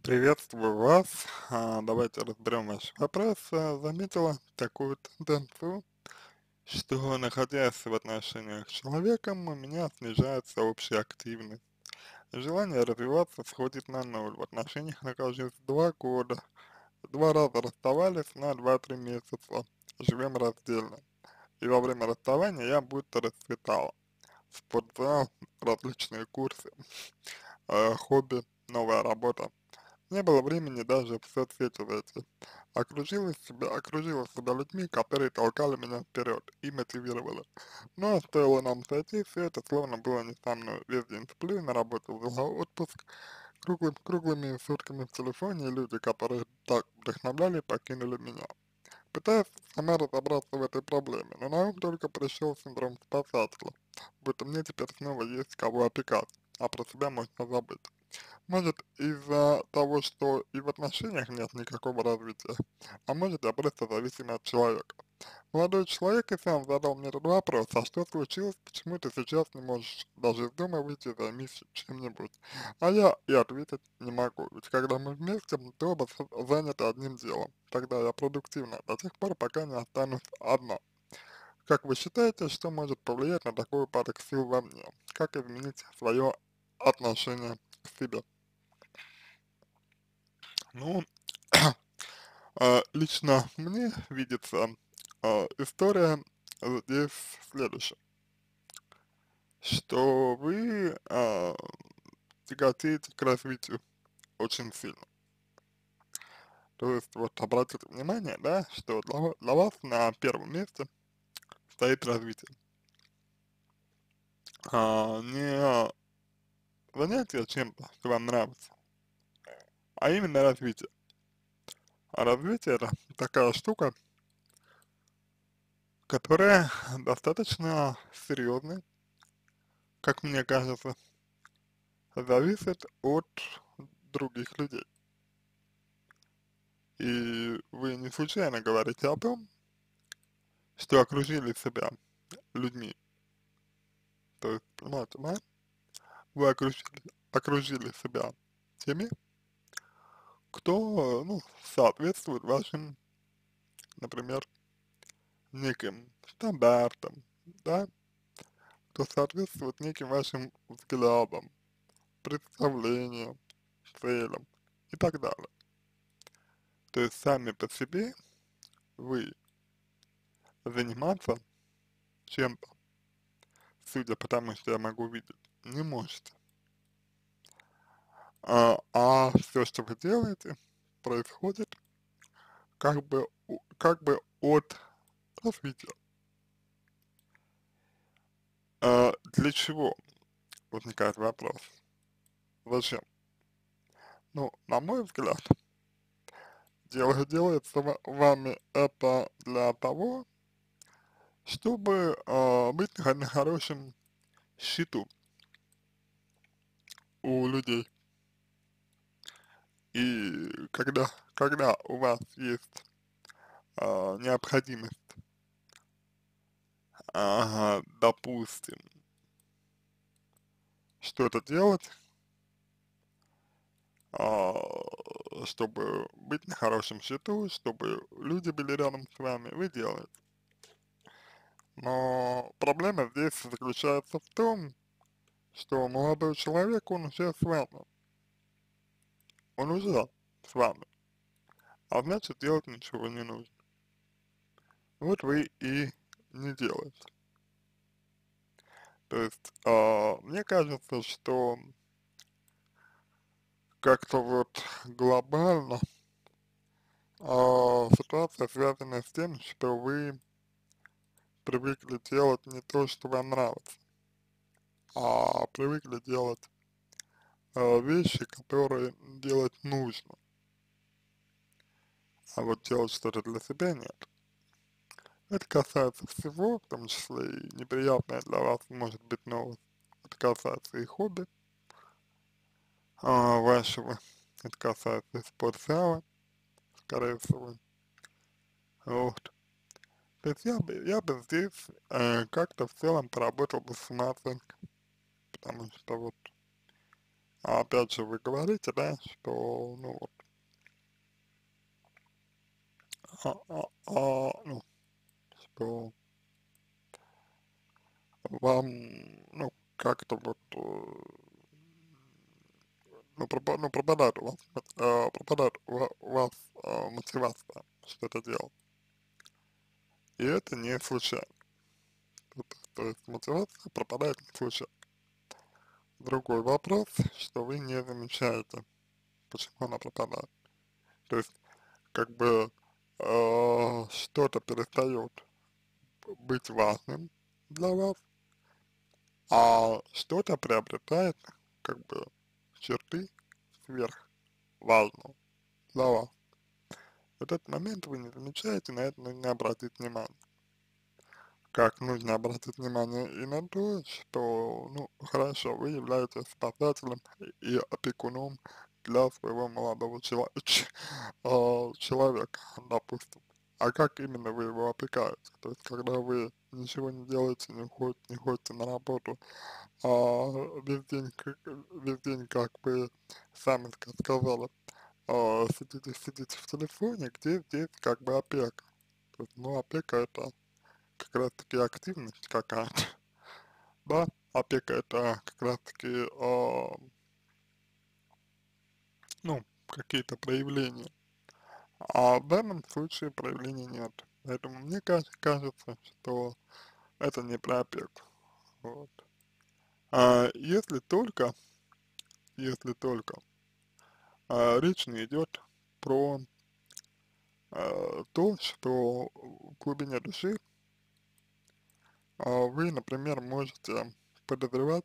Приветствую вас. Давайте разберем ваш вопрос. Заметила такую тенденцию, что находясь в отношениях с человеком, у меня снижается общая активность. Желание развиваться сходит на ноль. В отношениях нахожусь 2 года. 2 раза расставались на 2-3 месяца. Живем раздельно. И во время расставания я будто расцветала. Спортзал, различные курсы, хобби, новая работа. Не было времени даже в соцсети зайти. Окружила себя людьми, которые толкали меня вперед и мотивировали. Но стоило нам сойти, все это словно было не со мной. Весь день сплю, на работу взяла отпуск, круглыми сутками в телефоне, и люди, которые так вдохновляли, покинули меня. Пытаюсь сама разобраться в этой проблеме, но на ум только пришел синдром спасателя, будто мне теперь снова есть кого опекать, а про себя можно забыть. Может, из-за того, что и в отношениях нет никакого развития, а может, я просто зависимый от человека. Молодой человек и сам задал мне этот вопрос: а что случилось, почему ты сейчас не можешь даже из дома выйти и займись чем-нибудь? А я и ответить не могу, ведь когда мы вместе, то оба заняты одним делом. Тогда я продуктивна до тех пор, пока не останусь одна. Как вы считаете, что может повлиять на такой упадок сил во мне? Как изменить свое отношение к себе? Ну, лично мне видится история здесь следующая, что вы тяготеете к развитию очень сильно. То есть вот обратите внимание, да, что для вас на первом месте стоит развитие, не занятие чем-то, что вам нравится, а именно развитие. А развитие это такая штука, которая достаточно серьезная, как мне кажется, зависит от других людей. И вы не случайно говорите о том, что окружили себя людьми. То есть, понимаете, да? Вы окружили себя теми, кто, ну, соответствует вашим, например, неким стандартам, да? Кто соответствует неким вашим взглядам, представлениям, целям и так далее. То есть сами по себе вы заниматься чем-то, судя по тому, что я могу видеть, не можете. А все, что вы делаете, происходит как бы от развития. Для чего возникает вопрос? Зачем? Ну, на мой взгляд, делается вами это для того, чтобы быть на хорошем счету у людей. И когда у вас есть необходимость, допустим, что-то делать, чтобы быть на хорошем счету, чтобы люди были рядом с вами, вы делаете. Но проблема здесь заключается в том, что молодой человек, он уже с вами, он уже с вами, а значит делать ничего не нужно. Вот вы и не делаете. То есть, мне кажется, что как-то вот глобально ситуация связана с тем, что вы привыкли делать не то, что вам нравится, а привыкли делать вещи, которые делать нужно, а вот делать что-то для себя нет. Это касается всего, в том числе и неприятное для вас может быть новость. Это касается и хобби вашего, это касается и спортзала, скорее всего. Вот. То есть я бы здесь как-то в целом поработал бы с самооценкой, потому что вот опять же, вы говорите, да, что, ну, вот, ну, что вам, ну, как-то вот, ну, пропадает у вас мотивация что-то делать. И это не случайно. То есть мотивация пропадает не случайно. Другой вопрос, что вы не замечаете, почему она пропадает. То есть, как бы, что-то перестает быть важным для вас, а что-то приобретает, как бы, черты сверх важного для вас. В этот момент вы не замечаете, на это нужно обратить внимание. Как нужно обратить внимание и на то, что, ну, хорошо, вы являетесь спасателем и опекуном для своего молодого человека, допустим. А как именно вы его опекаете? То есть, когда вы ничего не делаете, не ходите на работу, весь день, как вы сами сказали, сидите в телефоне, где здесь как бы опека? То есть, ну, опека это как раз таки активность какая-то, да, опека это как раз таки, ну, какие-то проявления, а в данном случае проявлений нет, поэтому мне кажется, что это не про опеку, вот. Если только, речь не идет про то, что в глубине души вы, например, можете подозревать,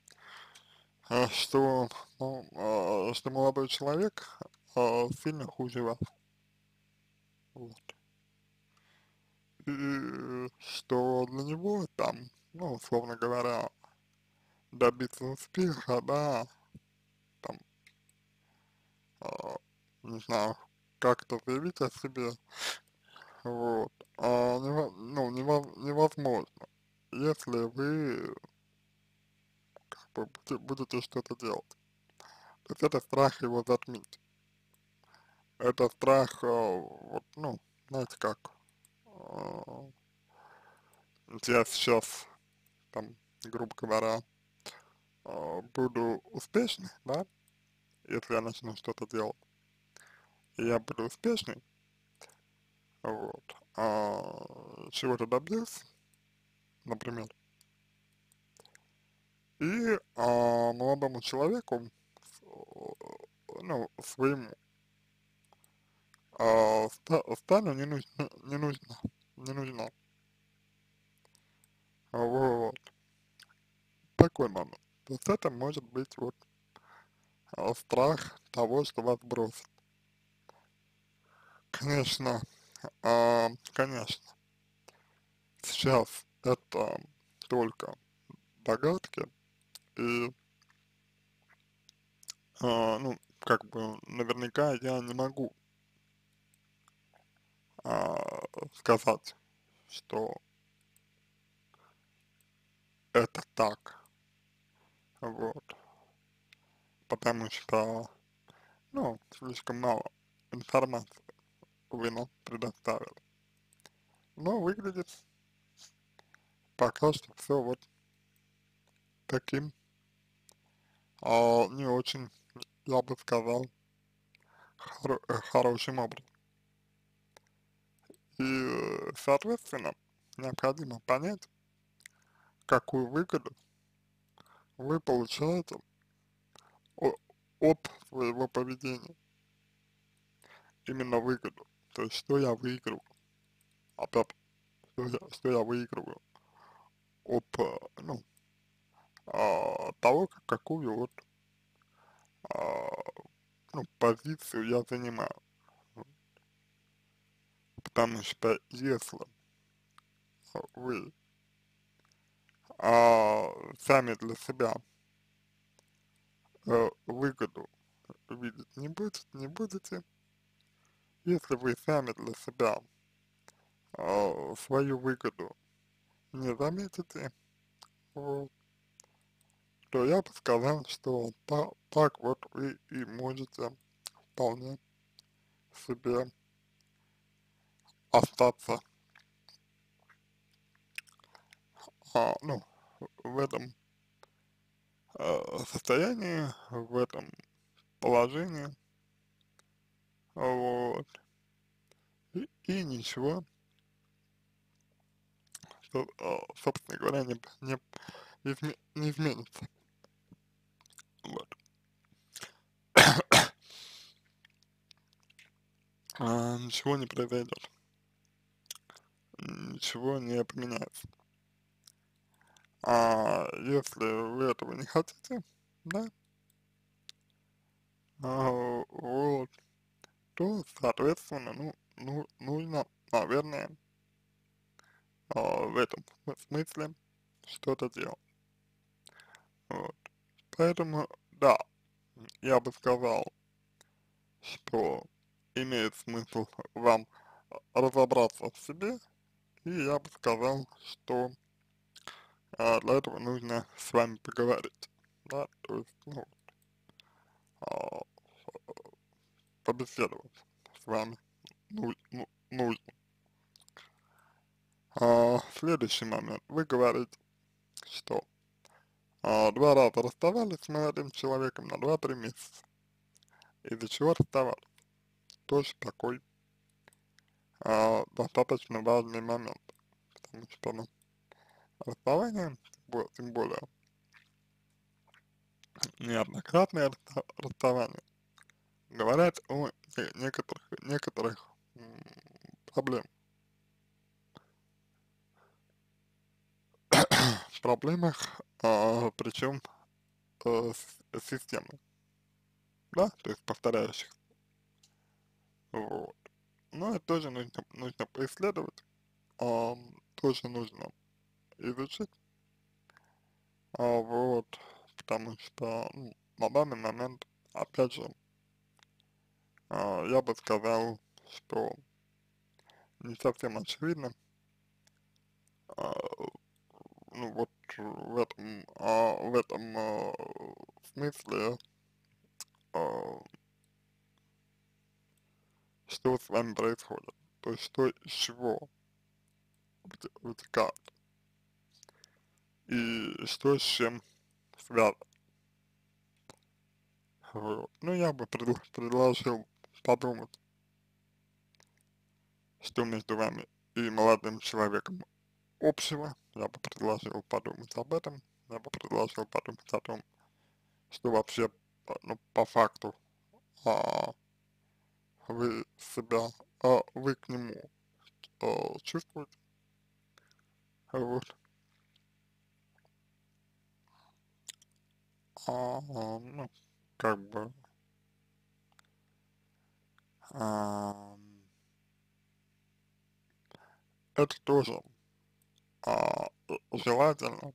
что, ну, что молодой человек сильно хуже вас, вот. И что для него там, ну, условно говоря, добиться успеха, да, там, а, не знаю, как-то заявить о себе, вот, ну, невозможно, если вы как бы будете что-то делать. То есть это страх его затмить. Это страх, вот, ну, знаете как, а, я сейчас, там, грубо говоря, буду успешный, да, если я начну что-то делать, и я буду успешный, вот, чего-то добьюсь, например, и молодому человеку, ну, своему, стану не нужна, вот, такой момент. То есть это может быть вот страх того, что вас бросят. Конечно, конечно, сейчас это только догадки, и, ну, как бы наверняка я не могу сказать, что это так, вот, потому что, ну, слишком мало информации вы нам предоставили. Но выглядит пока что все вот таким, не очень, я бы сказал, хорошим образом. И, соответственно, необходимо понять, какую выгоду вы получаете о- от своего поведения, именно выгоду. То есть, что я выигрываю, опять, что я выигрываю от, ну, того, какую вот, а, ну, позицию я занимаю. Потому что если вы сами для себя выгоду видеть не будете, если вы сами для себя свою выгоду не заметите, вот, то я бы сказал, что так вот вы и можете вполне себе остаться, ну, в этом состоянии, в этом положении, вот, и ничего, собственно говоря, не изменится, вот. Ничего не произойдет, ничего не поменяется. А если вы этого не хотите, да, вот, то, соответственно, нужно, наверное, в этом смысле что-то делать. Вот. Поэтому, да, я бы сказал, что имеет смысл вам разобраться в себе, и я бы сказал, что для этого нужно с вами поговорить, да, то есть, ну, а, побеседовать с вами нужно. Следующий момент. Вы говорите, что 2 раза расставались с молодым человеком на 2-3 месяца. Из-за чего расставались? Тоже такой достаточно важный момент, потому что, ну, расставание, тем более неоднократное расставание, говорят о некоторых проблем, проблемах, причем системных, да, то есть повторяющих, вот. Но это тоже нужно поисследовать, тоже нужно изучить, вот, потому что, ну, на данный момент, опять же, я бы сказал, что не совсем очевидно, а, ну вот в этом смысле, а, что с вами происходит, то есть что из чего вытекает и что с чем связано. Вот. Ну, я бы предложил подумать, что между вами и молодым человеком общего. Я бы предложил подумать об этом. Я бы предложил подумать о том, что вообще, ну, по факту, а, вы к нему чувствуете. Вот. Ну, как бы, а, это тоже желательно,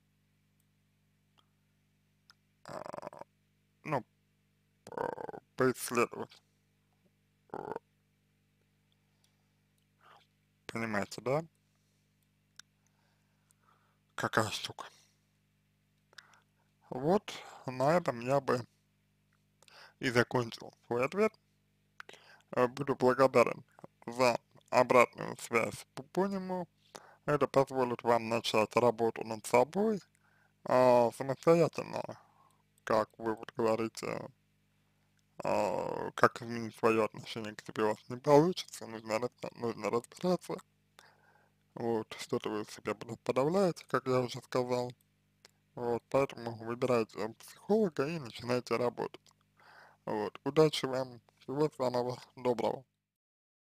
а, ну, поисследовать. Вот. Понимаете, да? Какая штука. Вот на этом я бы и закончил свой ответ. Буду благодарен за обратную связь по нему. Это позволит вам начать работу над собой самостоятельно, как вы вот говорите, как изменить свое отношение к себе у вас не получится, нужно разбираться, вот, что-то вы в себе подавляете, как я уже сказал, вот, поэтому выбирайте психолога и начинайте работать. Вот, удачи вам, всего самого доброго.